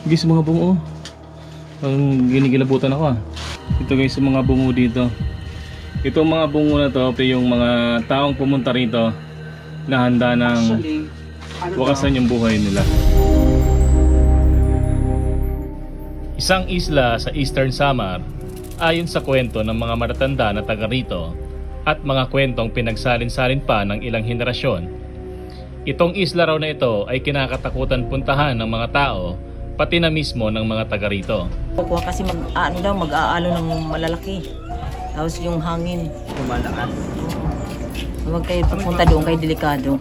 Guys, mga bungo. Ang ginigilabutan ako ah. Ito guys, mga bungo dito. Itong mga bungo na to, yung mga taong pumunta rito na handa ng wakasan yung buhay nila. Isang isla sa Eastern Samar, ayon sa kwento ng mga matatanda na taga rito at mga kwentong pinagsalin-salin pa ng ilang henerasyon. Itong isla raw na ito ay kinakatakutan puntahan ng mga tao, pati na mismo ng mga taga rito. Kasi mag-aalo ng malalaki. Tapos yung hangin. Lumalakas. Huwag kayo papunta doon, kayo delikado.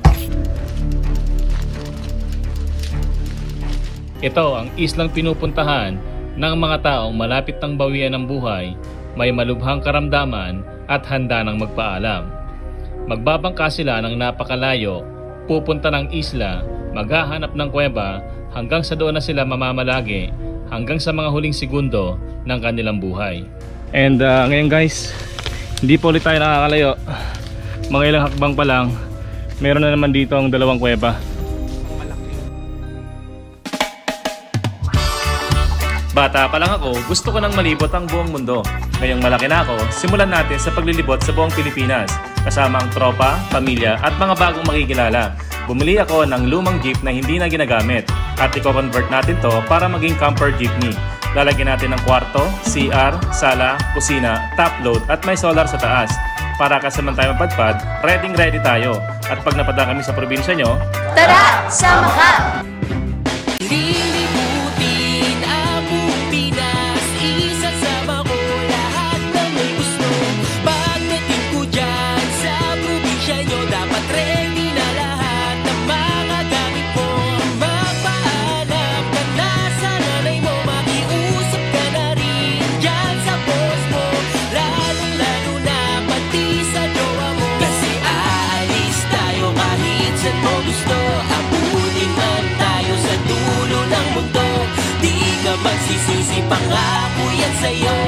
Ito ang islang pinupuntahan ng mga taong malapit ng bawian ng buhay, may malubhang karamdaman at handa ng magpaalam. Magbabangka sila ng napakalayo, pupunta ng isla, maghahanap ng kuweba, hanggang sa doon na sila mamamalagi hanggang sa mga huling segundo ng kanilang buhay. And ngayon guys, hindi po ulit tayo nakakalayo. Mga ilang hakbang pa lang, meron na naman dito ang dalawang kuweba. Bata pa lang ako, gusto ko nang malibot ang buong mundo. Ngayong malaki na ako, simulan natin sa paglilibot sa buong Pilipinas, kasama ang tropa, pamilya at mga bagong makikilala. Bumili ako ng lumang jeep na hindi na ginagamit at i-convert natin to para maging camper jeepney. Lalagyan natin ng kwarto, CR, sala, kusina, top load at may solar sa taas. Para kasaman tayo mapadpad, ready tayo. At pag napadaan kami sa probinsya nyo, tara! Sama ka! Lilibutin ang buong Pinas, isasama ko lahat ng may gusto. Pagdating ko dyan sa probinsya nyo, dapat ready na lahat ng mga gamit mo. Magpaalam ka na sa nanay mo, makiusap ka na rin dyan sa boss mo. Lalo na pati sa jowa mo, kasi aalis tayo kahit saan mo gusto. Abutin man tayo sa dulo ng mundo, di ka magsisisi, pangako yan sa'yo.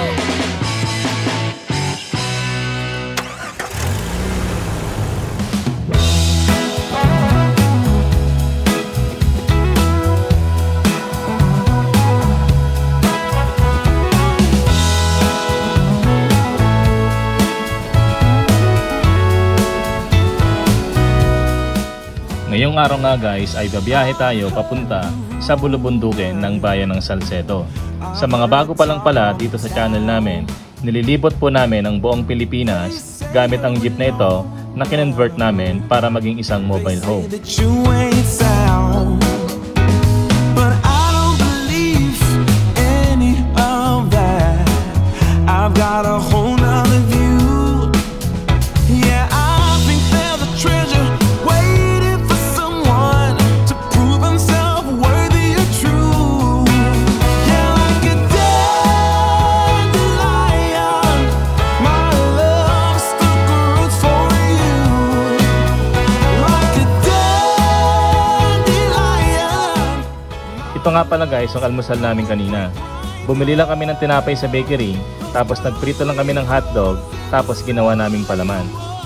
ngayong araw nga guys ay babiyahe tayo papunta sa bulubundukin ng bayan ng Salcedo. Sa mga bago pa lang pala dito sa channel namin, nililibot po namin ang buong Pilipinas gamit ang jeep na ito na kinonvert namin para maging isang mobile home. Ito nga pala guys ang almusal namin kanina. Bumili lang kami ng tinapay sa bakery, tapos nagprito lang kami ng hotdog, tapos ginawa naming palaman.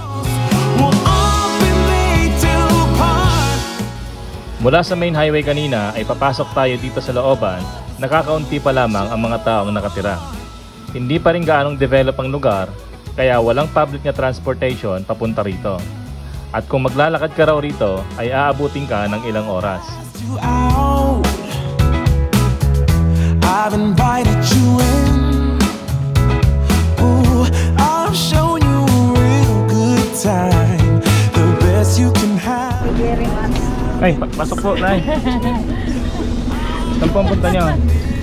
Mula sa main highway kanina ay papasok tayo dito sa looban, nakakaunti pa lamang ang mga taong nakatira. Hindi pa rin gaanong develop ang lugar, kaya walang public na transportation papunta rito. At kung maglalakad ka raw rito ay aabutin ka ng ilang oras. I've invited you in. Ooh, I'll show you a real good time, the best you can have. Ay, pasok po, Nay. Saan po ang punta niyo?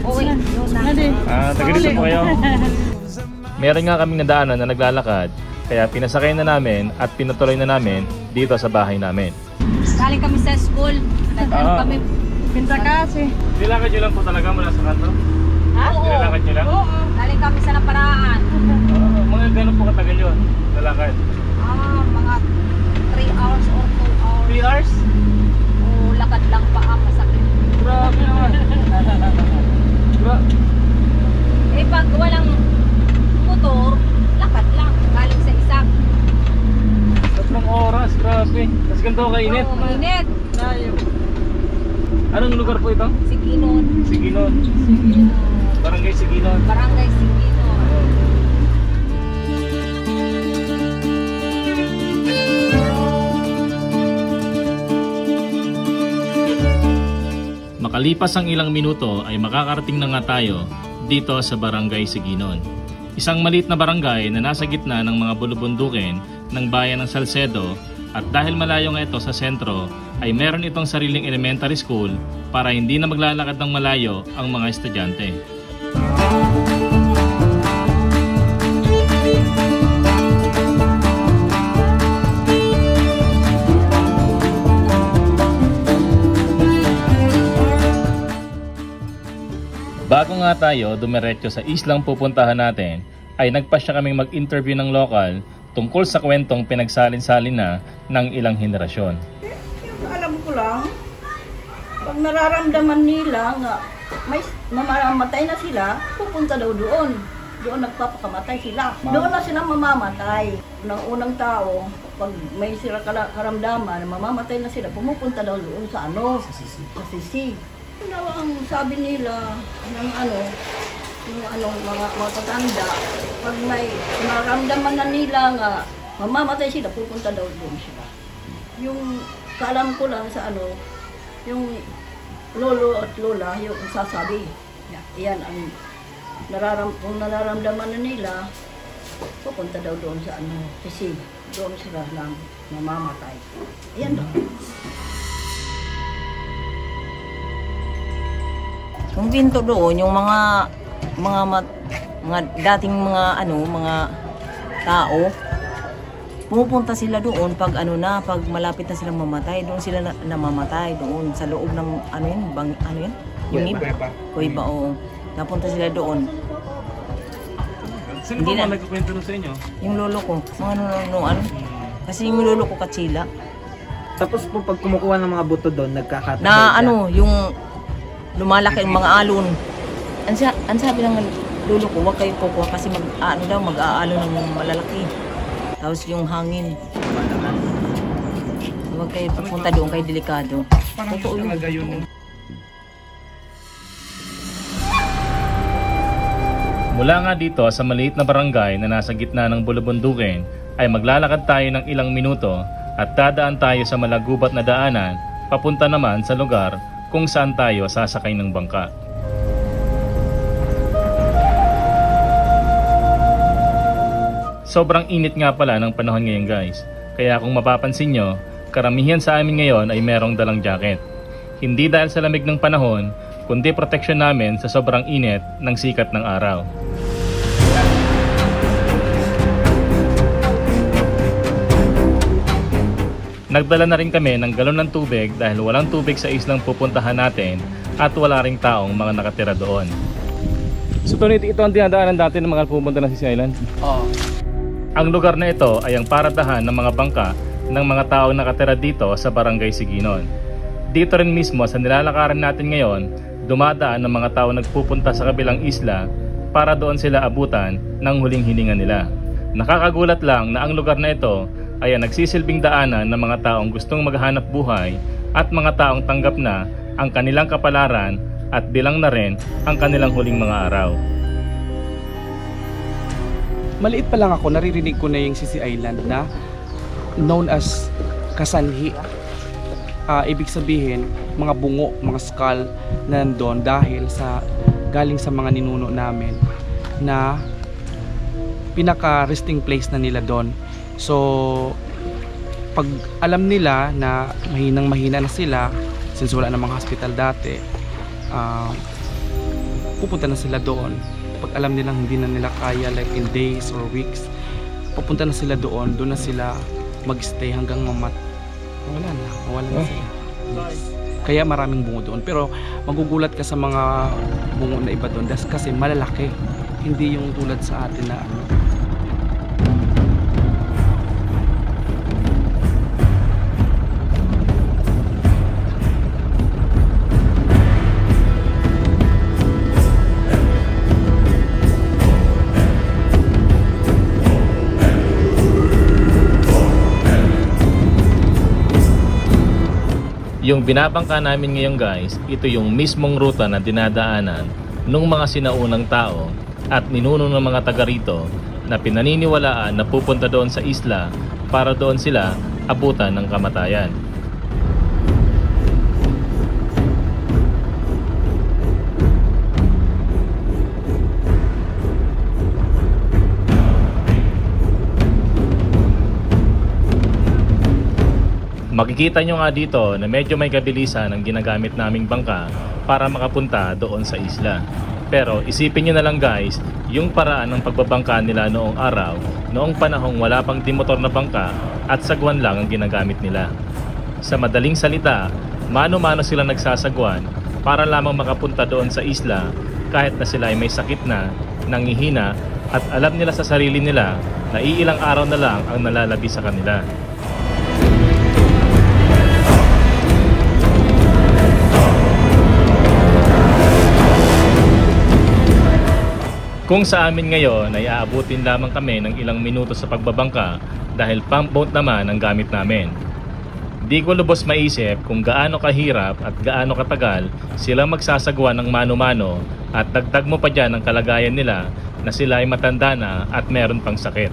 Taga dito po kayo. Meron nga kaming nadaanan na naglalakad, kaya pinasakay na namin at pinatuloy na namin dito sa bahay namin. Galing kami sa school. Nagano kami pinta kasi. Nilakad nyo lang po talaga mula sa kanto? Ha? Nilakad nyo lang? Oo. Galing kami sa Naparaan. Mga gano'n po katagal yun? Nalakad? Mga 3 hours or 2 hours. 3 hours? Oo, lakad lang pa masakit. Grabe naman. Pag walang motor, lakad lang. Galing sa isang. 3 oras, grabe. Mas ganito kainit. Oo, mainit. Anong lugar po ito? Siginon. Siginon. Siginon. Barangay Siginon. Barangay Sigino. Makalipas ang ilang minuto ay makakarating na nga tayo dito sa Barangay Siginon. Isang maliit na barangay na nasa gitna ng mga bulubundukin ng bayan ng Salcedo, at dahil malayo nga ito sa sentro ay meron itong sariling elementary school para hindi na maglalakad ng malayo ang mga estudyante. Bago nga tayo dumiretso sa islang pupuntahan natin, ay nagpasya kaming mag-interview ng lokal tungkol sa kwentong pinagsalin-salin na ng ilang henerasyon. Alam ko lang, pag nararamdaman nila nga may mamamatay na sila, pupunta daw doon. Doon nagpapakamatay sila. Doon na sila mamamatay. Ng unang tao, pag may sila karamdaman, mamamatay na sila, pumupunta daw doon sa ano? Sa sisi. Ano ang sabi nila ng ano, yung mga matatanda, pag may maramdaman na nila nga mamamatay sila, pupunta daw doon sila. Yung kaalam ko lang sa ano, yung lolo at lola, yung sasabi, yan ang kung nararamdaman na nila, pupunta daw doon sa ano, kasi doon sila lang mamamatay. Yan daw. Yung pinto doon, yung mga dating mga tao, pumupunta sila doon pag pag malapit na silang mamatay, doon sila namamatay doon sa loob ng yung kuweba, oo. Napunta sila doon. Sino ba nagkukwento sa inyo? Yung lolo ko, ano. Kasi yung lolo ko katsila. Tapos po pag kumukuha ng mga buto doon, nagkakatay yung lumalaki ang mga alon. Ang sabi ng lolo ko, huwag kayo kukuha kasi mag-aalo ng malalaki. Tapos yung hangin. Huwag kayo pupunta doon, kayo delikado. Totoo yun. Mula nga dito sa maliit na barangay na nasa gitna ng bulubundukin ay maglalakad tayo ng ilang minuto at dadaan tayo sa malagubat na daanan papunta naman sa lugar kung saan tayo sasakay ng bangka. Sobrang init nga pala ng panahon ngayon guys, kaya kung mapapansin nyo, karamihan sa amin ngayon ay merong dalang jacket. Hindi dahil sa lamig ng panahon, kundi proteksyon namin sa sobrang init ng sikat ng araw. Nagdala na rin kami ng galon ng tubig dahil walang tubig sa islang pupuntahan natin at wala ring taong mga nakatira doon. So Tony, ito ang dinadaanan dati ng mga pupunta ng Sisi Island? Oo. Ang lugar na ito ay ang paradahan ng mga bangka ng mga taong nakatira dito sa Barangay Siginon. Dito rin mismo sa nilalakaran natin ngayon, dumadaan ng mga tao nagpupunta sa kabilang isla para doon sila abutan ng huling hininga nila. Nakakagulat lang na ang lugar na ito ay nagsisilbing daanan ng mga taong gustong maghanap buhay at mga taong tanggap na ang kanilang kapalaran at bilang na rin ang kanilang huling mga araw. Maliit pa lang ako, naririnig ko na yung Sisi Island na known as Kasanhi. Ibig sabihin, mga bungo, mga skull na nandun dahil galing sa mga ninuno namin na pinaka-resting place na nila doon. So, pag alam nila na mahina na sila, since wala namang hospital dati, pupunta na sila doon. Pag alam nilang hindi na nila kaya, like in days or weeks, pupunta na sila doon na sila mag-stay hanggang mawala na sila. Yes. Kaya maraming bungo doon. Pero magugulat ka sa mga bungo na iba doon kasi malalaki. Hindi yung tulad sa atin na Yung binabangka namin ngayon guys, ito yung mismong ruta na dinadaanan ng mga sinaunang tao at ninuno ng mga taga rito na pinaniniwalaan na pupunta doon sa isla para doon sila abutan ng kamatayan. Makikita nyo nga dito na medyo may kabilisan ang ginagamit naming bangka para makapunta doon sa isla. Pero isipin nyo na lang guys, yung paraan ng pagbabangka nila noong araw, noong panahong wala pang timotor na bangka at sagwan lang ang ginagamit nila. Sa madaling salita, mano-mano sila nagsasagwan para lamang makapunta doon sa isla kahit na sila ay may sakit na, nangihina at alam nila sa sarili nila na iilang araw na lang ang nalalabi sa kanila. Kung sa amin ngayon ay aabutin lamang kami ng ilang minuto sa pagbabangka dahil pump boat naman ang gamit namin. Di ko lubos maisip kung gaano kahirap at gaano katagal sila magsasagawa ng mano-mano at dagdag mo pa dyan ang kalagayan nila na sila ay matanda na at meron pang sakit.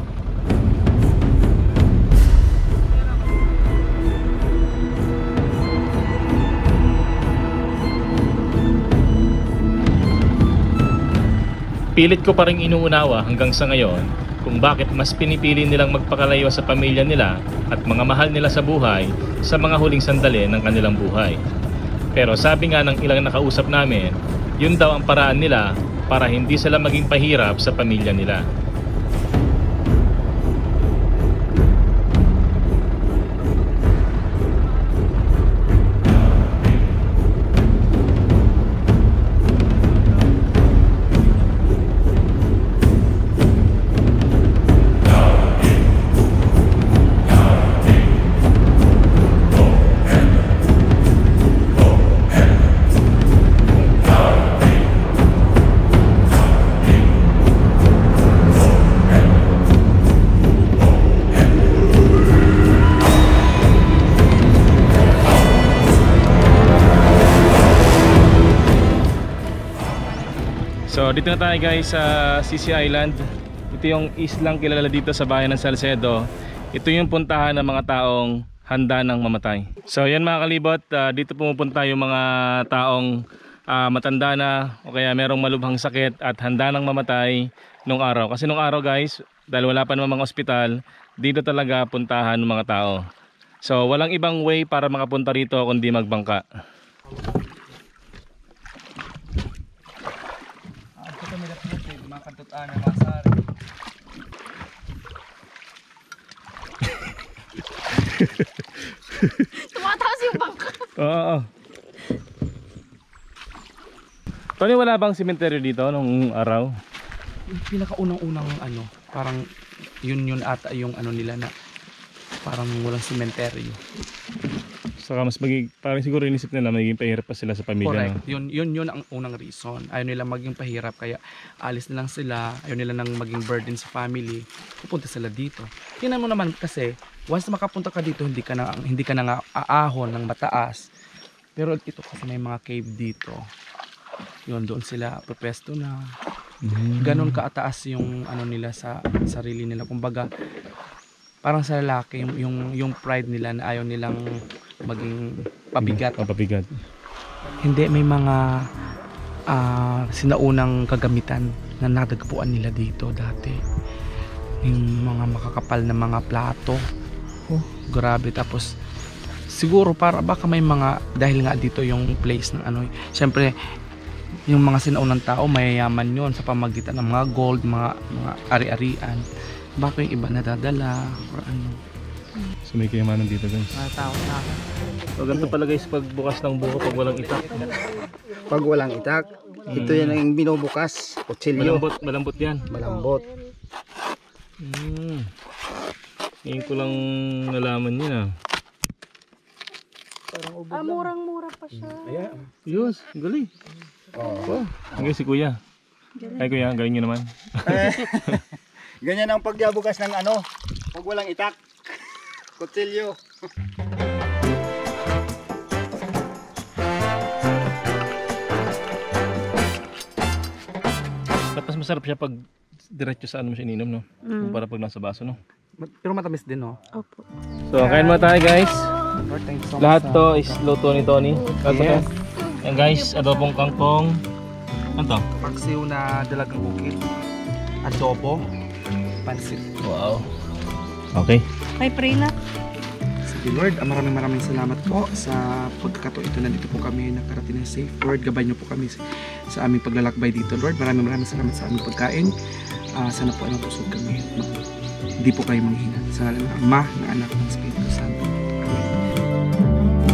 Pilit ko pa rin inuunawa hanggang sa ngayon kung bakit mas pinipili nilang magpakalayo sa pamilya nila at mga mahal nila sa buhay sa mga huling sandali ng kanilang buhay. Pero sabi nga ng ilang nakausap namin, yun daw ang paraan nila para hindi sila maging pahirap sa pamilya nila. So dito na tayo guys sa Sisi Island. Ito yung islang kilala dito sa bayan ng Salcedo. Ito yung puntahan ng mga taong handa ng mamatay. So yan mga kalibot, dito pumupunta yung mga taong matanda na o kaya merong malubhang sakit at handa ng mamatay nung araw. Kasi nung araw guys, dahil wala pa naman mga ospital, dito talaga puntahan ng mga tao. So walang ibang way para makapunta rito kundi magbangka. Tumataas yung bangka. Oo. Tony, wala bang sementeryo dito nung araw? Yung pinakaunang-unang ano, parang yun ata yung ano nila na parang walang sementeryo. Saka mas parang siguro inisip nila magiging pahirap pa sila sa pamilya. Correct. No? Yun ang unang reason. Ayaw nila maging pahirap kaya alis na lang sila. Ayaw nila nang maging burden sa family. Pupunta sila dito. Tingnan mo naman kasi once makapunta ka dito hindi ka na nga aahon ng mataas. Pero ito kasi may mga cave dito. Yun doon sila propesto na. Ganon kaataas yung ano nila sa sarili nila. Kumbaga parang sa lalaki yung pride nila na ayaw nilang maging pabigat. Pabigat. Hindi, may mga sinaunang kagamitan na nadagpuan nila dito dati. Yung mga makakapal na mga plato. Oh, grabe. Tapos siguro para baka may mga dahil nga dito yung place ng ano. Siyempre yung mga sinaunang tao mayayaman yon sa pamagitan ng mga gold, mga ari-arian. Baka yung iba nadadala or ano. So may kayamanan dito guys. Tao na. So ganito pala guys pag bukas ng buko pag walang itak. Pag walang itak, ito yan ang binubukas. Kutsilyo. Malambot yan. Malambot. Ngayon ko lang nalaman yun Murang-mura pa siya. Ayan. Yus, galing. Hanggang si kuya. Ay kuya, galing nyo naman. Ganyan ang pagbukas ng ano, pag walang itak. Kutsilyo. Tapos masarap siya pag diretso sa ano mo siya ininom, no? Para pag nasa baso, no? Pero matamis din, no? Opo. So, kain mo tayo, guys. Lord, thank you so Lahat much, to is luto ni Tony. Yes. Yan guys, adobong kangkong. Ano to? Paksiw na dalagang bukid. Adobo. Pansit. Wow. Okay. May pray na. Sige Lord, maraming salamat po sa pagkakataon ito. Nandito po kami nakarating na safe. Lord, gabay niyo po kami sa aming paglalakbay dito. Lord, maraming salamat sa aming pagkain. Sana po ay mapusog kami. Hindi po kayo manghina. Sa ngalan ng Ama, ng Anak, ng Espiritu Santo. Amen.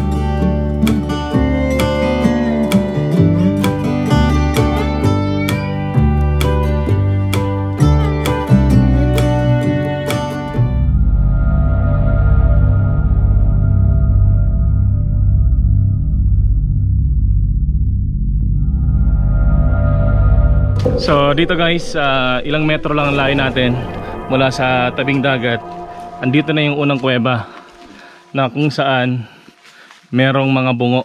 So dito guys, ilang metro lang ang layo natin mula sa tabing dagat. Andito na yung unang kuweba na kung saan merong mga bungo.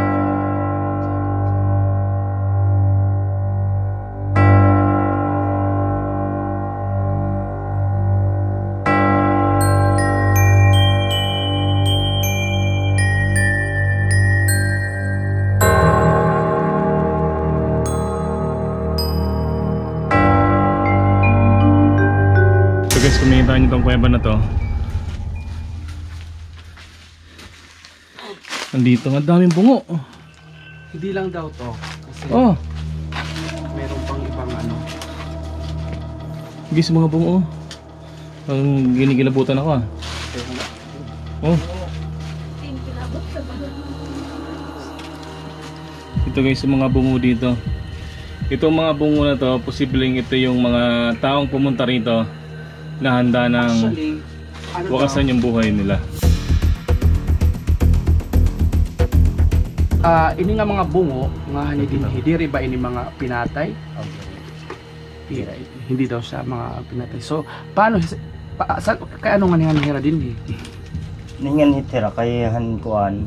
Guys, kung makita nyo itong kuweba na to, nandito nga daming bungo. Hindi lang daw to. Kasi meron pang ibang ano. Guys, mga bungo. Ang ginigilabutan ako Ito guys, yung mga bungo dito. Itong mga bungo na to, posibleng ito yung mga taong pumunta rito na handa ng wakasan yung buhay nila. Ini nga mga bungo, mga hanidin-hidiri ba ini mga pinatay? Hindi daw siya mga pinatay. So, paano, kaya ano nga nihira din? Ningan hitira kay hankuan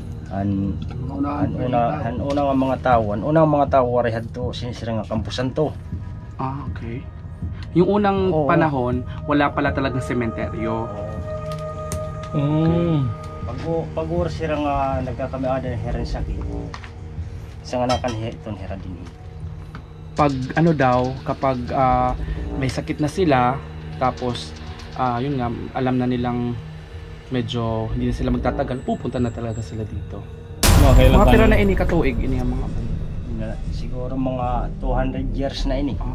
unang mga tao warihad to sinisira nga kampusan to. Okay. Yung unang panahon, wala pala talagang sementeryo. Pag-ura sila nga nagkakamiada ng heran sakit. Isa nga nakanhiton heran din. Pag ano daw, kapag may sakit na sila, tapos yun nga, alam na nilang medyo hindi na sila magtatagal, pupunta na talaga sila dito. Mga pira na ini katuig, ini ang mga siguro mga 200 years na ini.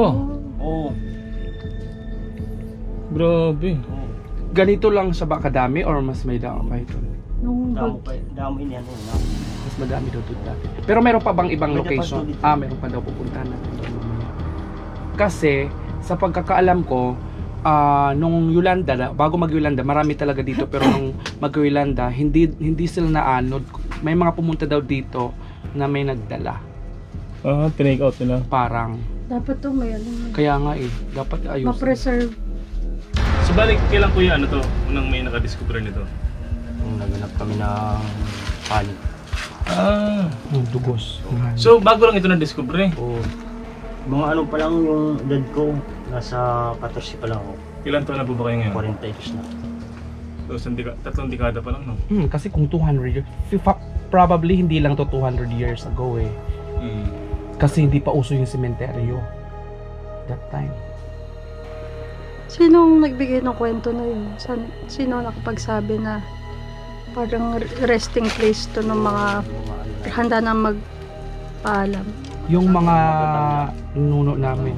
Grabe. Ganito lang sa ba kadami or mas may dami pa ito? Dami ini ano. Mas madami daw dito dati. Pero meron pa bang ibang location? Meron pa daw pupuntahan natin. Kasi sa pagkakaalam ko, nung Yolanda, bago mag-Yolanda, marami talaga dito, pero nung mag-Yolanda, hindi sila naanod. May mga pumunta daw dito na may nagdala. Tinake out nila. Parang. Dapat to may ano. Kaya nga dapat ayusin. Ma-preserve. So balik kailan kuya ano to? Unang may nakadiscover nito? Naganap kami ng panik. Dugos. So bago lang ito na-discover Mga ano pa lang yung edad ko, nasa 14 pa lang ako. Ilan taon na po ba kayo ngayon? 42 na. So tatlong dekada pa lang, no? Kasi kung 200 years, probably hindi lang to 200 years ago Kasi hindi pa uso yung sementeryo that time. Sinong nagbigay ng kwento na yun? Sino nakapagsabi na parang resting place to ng mga handa na magpaalam? Yung mga nuno namin.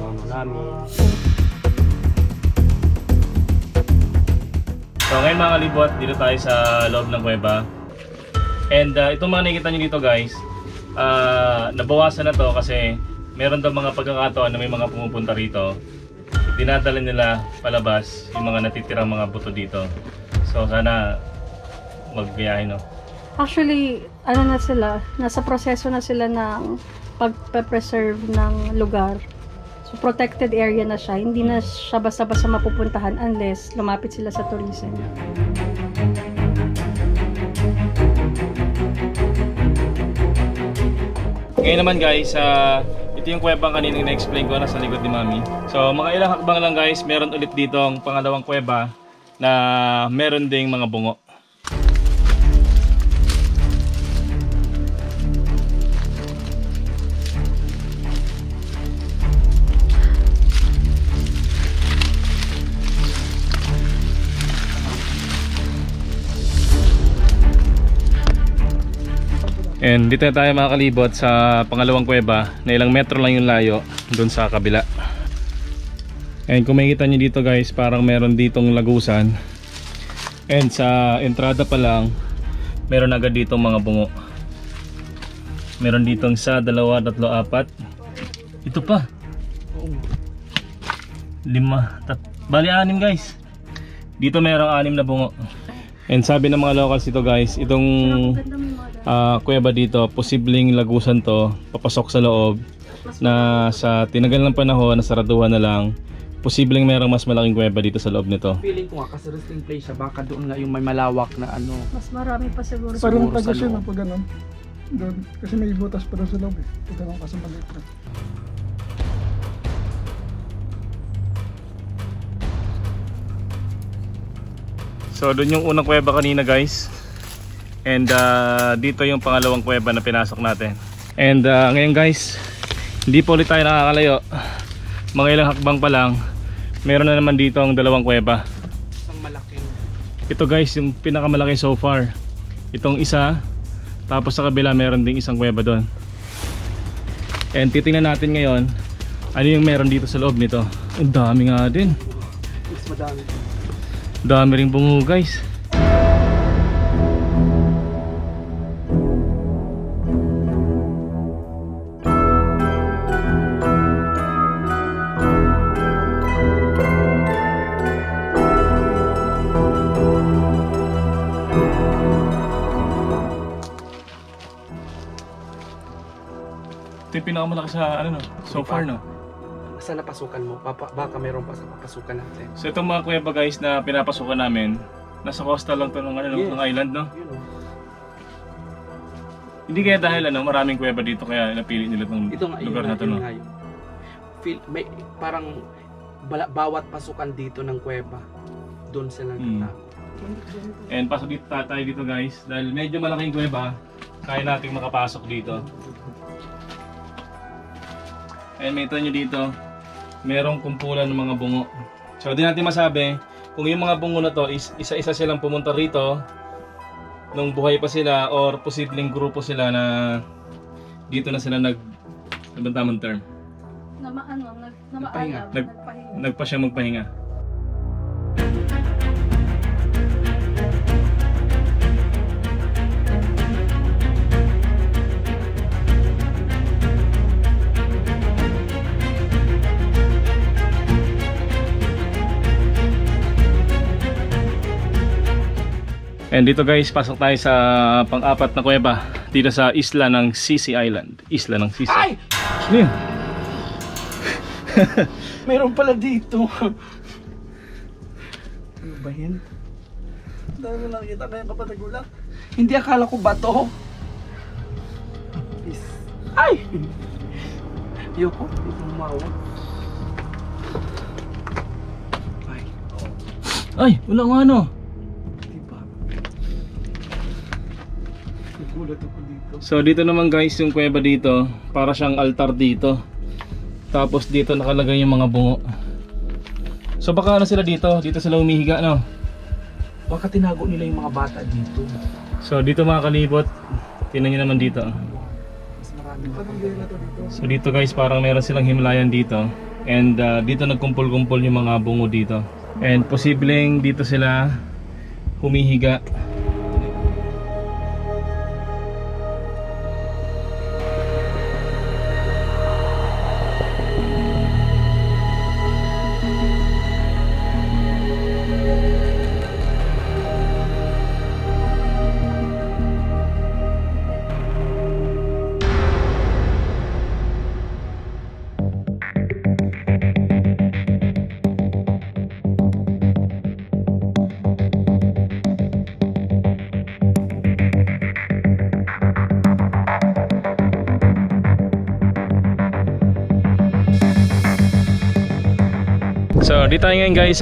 So ngayon mga kalibot, dito tayo sa loob ng kuweba. And itong mga nakikita nyo dito guys, nabawasan na to kasi meron daw mga pagkakataon na may mga pumupunta rito. Dinadala nila palabas yung mga natitirang mga buto dito. So sana magbiyahe, no? Actually, ano na sila, nasa proseso na sila ng pagpe-preserve ng lugar. So protected area na siya, hindi na siya basta-basta mapupuntahan unless lumapit sila sa tourism. Ngayon naman guys, ito yung kuwebang kanina na-explain ko, nasa likod ni Mami. So mga ilang hakbang lang guys, meron ulit dito ang pangalawang kuweba na meron ding mga bungo. And dito na tayo makakalibot sa pangalawang kuweba na ilang metro lang yung layo dun sa kabila. And kung makikita nyo dito guys, parang meron ditong lagusan. And sa entrada pa lang, meron agad ditong mga bungo. Meron ditong 1, 2, 3, 4. Ito pa 5, bali 6 guys. Dito merong 6 na bungo. And sabi ng mga locals ito guys, itong kuweba dito, posibleng lagusan to, papasok sa loob na sa tinagal ng panahon, nasaraduhan na lang, posibleng merong mas malaking kuweba dito sa loob nito. Feeling ko nga kasi resting place siya, baka doon nga yung may malawak na ano. Mas marami pa siguro. Parang Siguro sa tagas yun loob. pag ganun. Doon. Kasi may butas pa doon sa loob eh. Ito lang kasi maliit na. So doon yung unang kuweba kanina guys. And dito yung pangalawang kuweba na pinasok natin. And ngayon guys, hindi po ulit tayo nakakalayo. Mga ilang hakbang pa lang, meron na naman dito ang dalawang kuweba. Isang malaki. Ito guys, yung pinakamalaki so far. Itong isa, tapos sa kabila meron ding isang kuweba doon. And titingnan natin ngayon, ano yung meron dito sa loob nito. Ang dami nga din. Mas madami. Dami ring bungo guys. Ito yung pinakamalaki sa ano no, so far no. Saan napasukan mo? Baka meron pa sa papasukan natin. So itong mga kuweba guys na pinapasukan namin, nasa coastal lang to ng, ano, Yes. ng island no. Yun o. Hindi kaya dahil ano, maraming kuweba dito kaya napili nila itong Ito nga, lugar na to no. Feel, may parang bawat pasukan dito ng kuweba, doon sila nagtatago. And pasok dito tayo dito guys, dahil medyo malaking kuweba, kaya nating makapasok dito. And makita nyo dito, merong kumpulan ng mga bungo. So di natin masabi kung yung mga bungo na to is isa-isa silang pumunta rito nung buhay pa sila or posibleng grupo sila na dito na sila ano bang tamang term? Nagpahinga. Nagpa siya magpahinga. And dito guys, pasok tayo sa pang-apat na kuweba dito sa isla ng Sisi Island. Isla ng Sisi. Ay! Ano yun? Meron pala dito. Ano ba yan? Dahil mo nakikita na yung kapatid ko lang. Hindi, akala ko bato. Ay! Yoko, dito umawa. Ay, wala nga ano. Diba? Nagulat ako dito. So dito naman guys yung kuweba dito, para siyang altar dito. Tapos dito nakalagay yung mga bungo. So baka ano sila dito? Dito sila humihiga no? Baka tinago nila yung mga bata dito. So dito mga kalibot, tingnan nyo naman dito. Mas marami pa dito. So dito guys parang meron silang himlayan dito. And dito nagkumpul-kumpul yung mga bungo dito. And posibleng dito sila humihiga. So dito tayo ngayon guys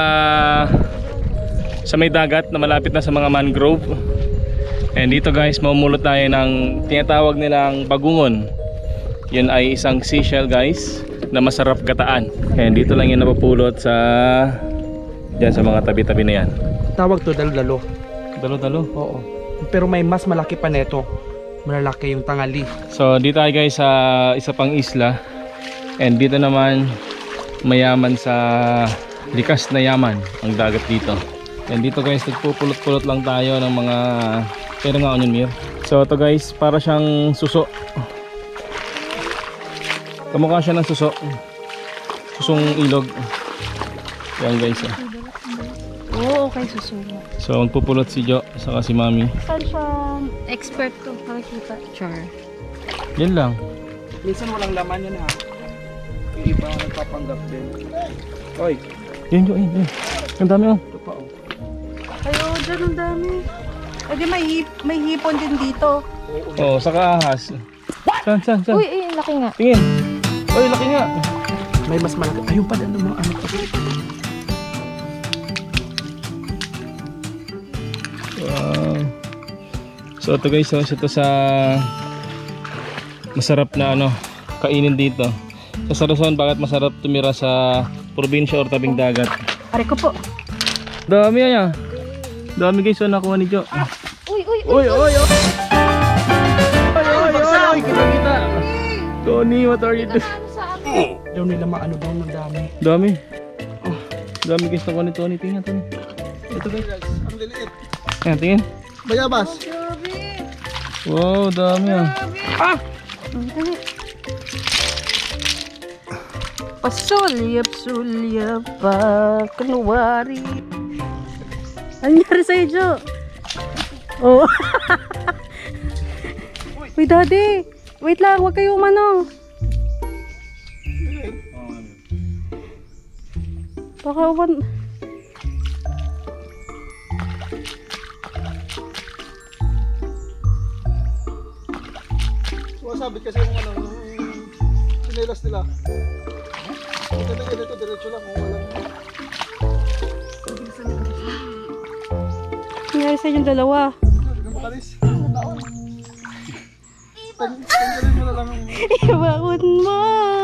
sa may dagat na malapit na sa mga mangrove. And dito guys mamumulot tayo ng tinatawag nilang bagungon. Yun ay isang seashell guys na masarap gataan. And dito lang yung napupulot sa dyan sa mga tabi-tabi na yan. Tawag to dalo-dalo. Dalo-dalo? Oo. Pero may mas malaki pa neto. Malalaki yung tangali. So dito tayo guys sa isa pang isla. And dito naman mayaman sa likas na yaman ang dagat dito. And dito guys nagpupulot-pulot lang tayo ng mga pero nga onion meal. So ito guys para siyang suso. Kamukha siya ng suso. Susong ilog. Yan guys. Oo, okay, susunod. So magpupulot si Jo saka si Mami. Saan siya expert to? Nakikita. Char. Yan lang. Minsan walang laman yan ha. Yung iba nagpapanggap din. Oy. Yun Jo, yun. Ang dami oh. Ito pa oh. Ay, oh, dyan ang dami. O di may hipon din dito. Oo, saka ahas. Saan? Uy, laki nga. Tingin. Uy, laki nga. May mas malaki. Ayun pa din mga ano pa. Wow. So ito guys, ito sa masarap na ano kainin dito. Sa Sarason, bakit masarap tumira sa probinsya or tabing dagat? Pare ko po. Dami yan. Dami guys, so nakuha ni Jo. Uy. Oy, kita. Tony, what are you doing? Daw nila maano daw ng dami. Dami. Oh, dami guys nakuha ni Tony. Tingnan, Tony. Ito guys. Ang liliit. Ayan, tingin. Bayabas. Wow, dami ah. Pasulyap pa Kunwari. Ano nangyari sa'yo, Jo? Oh. Uy, Daddy. Wait lang, huwag kayo umano. Baka uman. Sumasabit kasi yung ano, yung sinelas nila. Ito na ganito, diretso lang kung walang. Nangyari sa inyong dalawa. Makalis. Tanggalin mo na lang ang... Ibaon mo.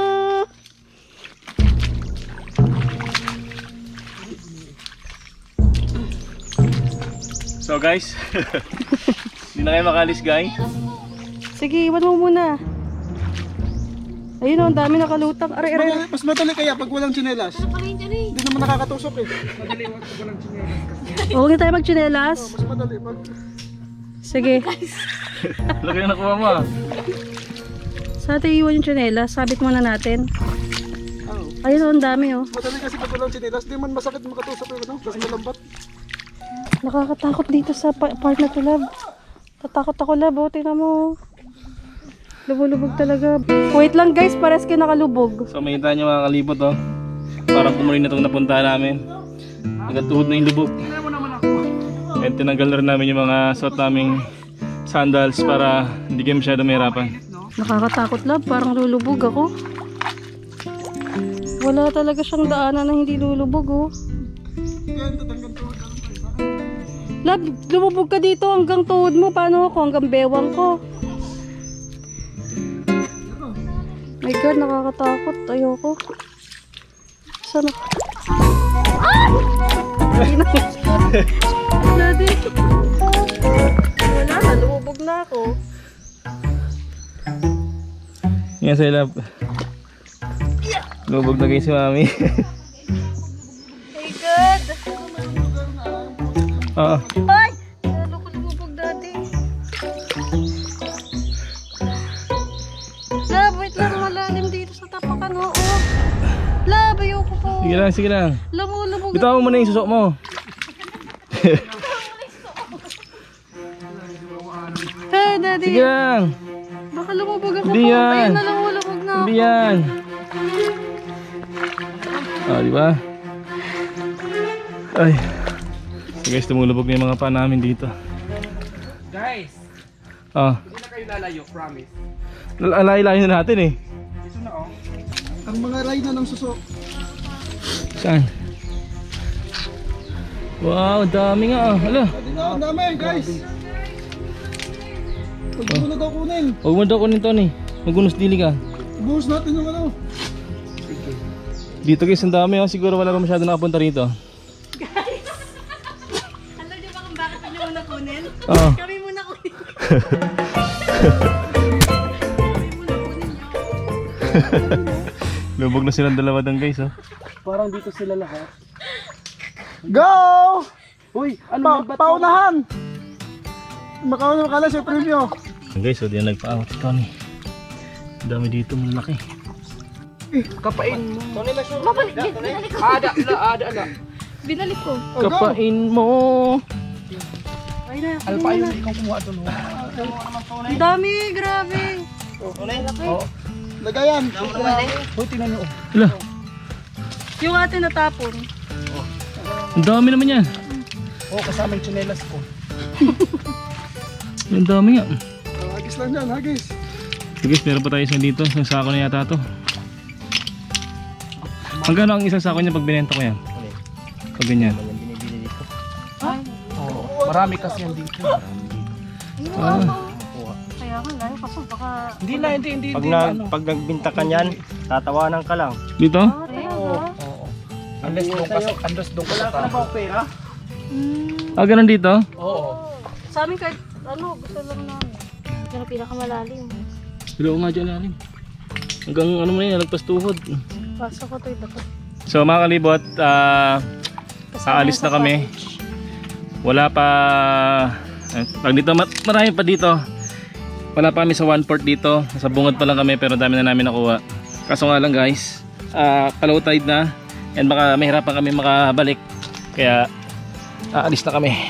So guys, hindi na kayo makalis guys. Sige, iwan mo muna. Ayun o, ang dami nakalutang. Aray. Mas madali kaya pag walang tsinelas. Hindi naman nakakatusok eh. Madali pag walang tsinelas. Huwag na tayo magtsinelas. Mas madali pag... Sige. Laki na nakuha mo ah. Sa atin iwan yung tsinelas. Sabit muna natin. Ayun o, ang dami o. Madali kasi pag walang tsinelas. Di man masakit makatusok eh. No? Kasi malambat. Nakakatakot dito sa part na to, love. Tatakot ako, love. O, tingnan mo. Lubog-lubog talaga. Wait lang guys, pares kayo nakalubog. So makita nyo mga kalibot oh. Parang kumuloy na itong napunta namin. Nagatuhod na yung lubog. And tinanggal na rin namin yung mga suot naming sandals para hindi kayo masyado mahirapan. Nakakatakot, love. Parang lulubog ako. Wala talaga siyang daanan na hindi lulubog oh. Love, lumubog ka dito hanggang tuhod mo. Paano ako? Hanggang bewang ko. My God, nakakatakot. Ayoko. Sana? Daddy. Wala na, lumubog na ako. Yan sa'yo love. Lumubog na kayo si Mami. My God. Oo. Ay! Lalo ko lumubog dati. Love, wait lang, malalim dito sa tapakan. Oo. Love, ayoko po. Sige lang. Lumulubog Bitaw mo na yung susok mo. Hey, Daddy. Sige lang. Baka lumubog ako Hindi po. yan. Ayun na, lumulubog na ako. Hindi yan. Diba? Ay. So guys, tumulubog na yung mga paa namin dito. Guys, hindi na kayo lalayo, promise. Alay-layo na natin eh. Ito na oh. Ang mga ray na ng suso. Saan? Wow, dami nga. Hala. Ang dami guys. Huwag mo na daw kunin. Huwag mo daw kunin, Tony. Magunos dili ka. Buhos natin yung ano. Dito guys, ang dami. Siguro wala pa masyado nakapunta rito. Guys! Alam niyo ba kung bakit nyo muna kunin? Oo. Kami muna kunin. Lubog na silang dalawa doon guys. Oh. Parang dito sila lahat. Go! Uy, ano ba Paunahan! Makauna ka lang sa preview. Guys, so diyan nagpa-out si Tony. Ang dami dito, malaki. Kapain mo. Mabalik, binalik ko. Ada. Binalik ko. Kapain mo. Ay na, Alpa yun, ikaw kumuha doon. ang dami, grabe. Lagayan. Uy, tingnan nyo. Hala, Yung atin natapon. ang dami naman yan. Kasama yung tsinelas ko. Ang dami nga. Hagis lang yan, hagis. So guys, meron pa tayo isang dito. Isang sako na yata to. Hanggang ang isang sako niya pag binenta ko yan? Pag ganyan. Marami kasi yan dito. Kaya ka lang, kaso baka... Hindi. Pag nagbinta ka niyan, tatawanan ka lang. Dito? Unless doon ka sa tao. pera? Ah, ganun dito? Oo. Sa amin kahit ano, gusto lang namin. Yan ang pinakamalalim. Bilo nga dyan namin. Hanggang ano mo na yan, nagpastuhod. Pasok ko ito dapat. So mga kalibot, aalis na kami. Wala pa, pag dito, marami pa dito. Wala pa kami sa 1/4 dito. Sa bungad pa lang kami pero dami na namin nakuha. Kaso nga lang guys, low tide na. And baka mahirapan kami makabalik. Kaya aalis na kami.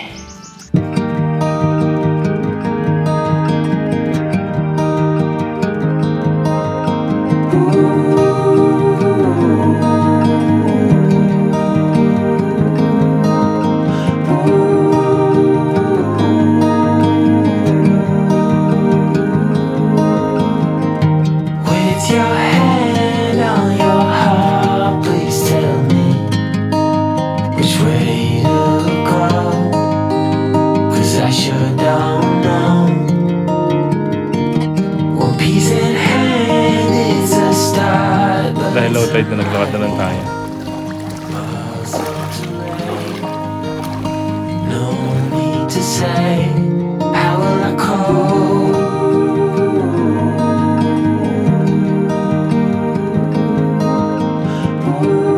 With your hand on your heart, please tell me which way to go. 'Cause I sure don't know. One piece in hand is a start, but Dahil low tide na naglakad na lang tayo. no need to say how will I cope. Ooh.